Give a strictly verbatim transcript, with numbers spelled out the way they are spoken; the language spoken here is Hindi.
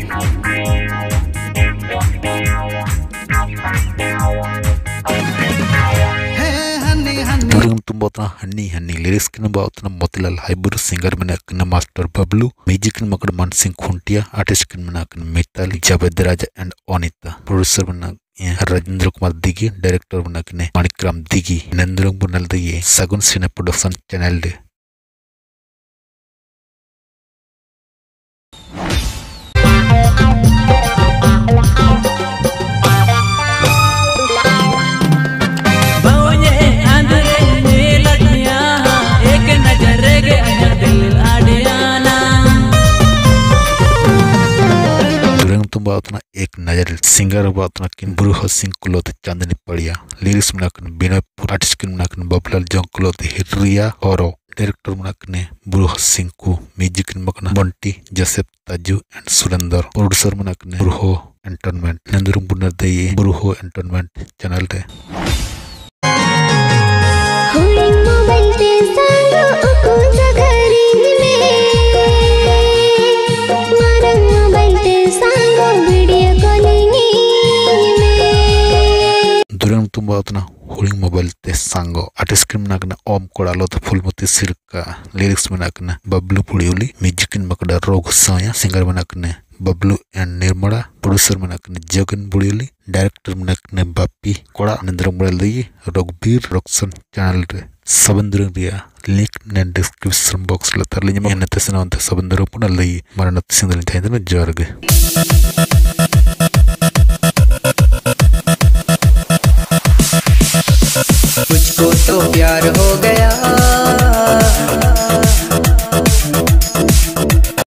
Durung tumbotna honey honey lyrics kin bautna Motilal Haibur singer menakna Master Bablu music kin makad Mansingh Khuntia artist kin menakna Mitali Javed Raja and Onita producer menak Rajendra Kumar Digi director menakne Manikram Digi Nendrung bunal de Sagun Cine Production channel de बातना एक नजर सिंगर बातना किन बुरुह सिंह कुलोत चांदनी पड़िया लिरिक्स मनाकन बिना आर्टिस्ट किन मनाकन बबलाल जंग कुलोत हिरिया और डायरेक्टर मनाकने बुरुह सिंह को म्यूजिक किन मकना Bunty Joseph Taju and Surendra producer मनाकने बुरुह एंटरटेनमेंट नंदुरुंग बुनर दे बुरुह एंटरटेनमेंट चैनल रे तुम्बातना होलिंग मोबाइल ते सांगो आर्टिस्ट किन मनाकना ओम कोड़ालो तो फुलमती सिरका लिरिक्स मनाकना बबलू पुड़ियोली म्यूजिक किन मकड़ा रोग सोया सिंगर मनाकने बबलू एंड निर्मला प्रोड्यूसर मनाकने जगन बुड़ियोली डायरेक्टर मनाकने बापी कोड़ा नंदर बुड़ियोली रघुबीर रॉक्सन चैनल रे सबंदर रिया लिंक ने डिस्क्रिप्शन बॉक्स ला तरली जमा नते सना अंत सबंदर पुना लई मरनत सिंदल थाइदन जरगे मुझको तो प्यार हो गया।